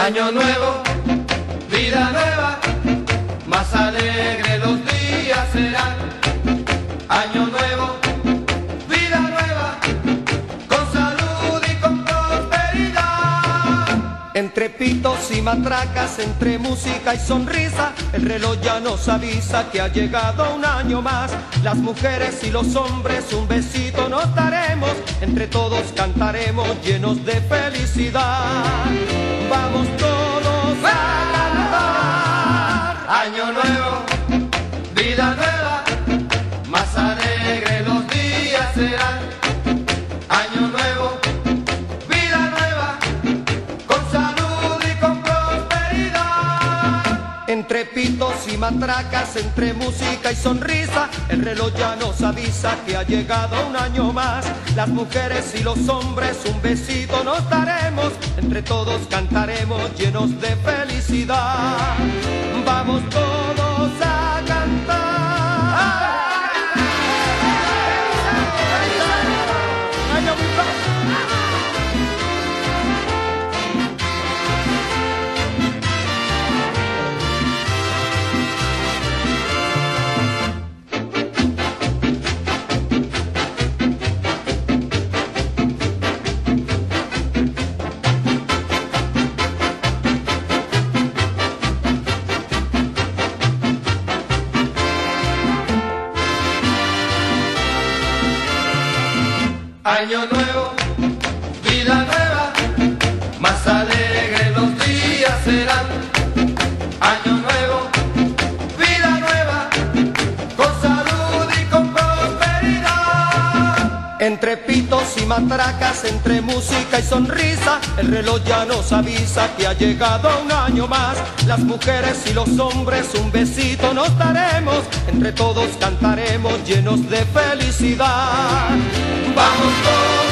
Año nuevo, vida nueva, más alegre los días serán. Año nuevo, vida nueva, con salud y con prosperidad. Entre pitos y matracas, entre música y sonrisa, el reloj ya nos avisa que ha llegado un año más. Las mujeres y los hombres un besito nos daremos, entre todos cantaremos llenos de felicidad. Vamos todos a cantar. Año nuevo, vida nueva, más alegre los días serán. Año nuevo, vida nueva, con salud y con prosperidad. Entre pitos y matracas, entre música y sonrisa, el reloj ya nos avisa que ha llegado un año más. Las mujeres y los hombres un besito nos daremos, entre todos cantaremos llenos de felicidad. Vamos todos a cantar. Año nuevo, vida nueva, más alegre los días serán. Año nuevo, vida nueva, con salud y con prosperidad. Entre pitos y matracas, entre música y sonrisa, el reloj ya nos avisa que ha llegado un año más. Las mujeres y los hombres un besito nos daremos, entre todos cantaremos llenos de felicidad. Vamos todos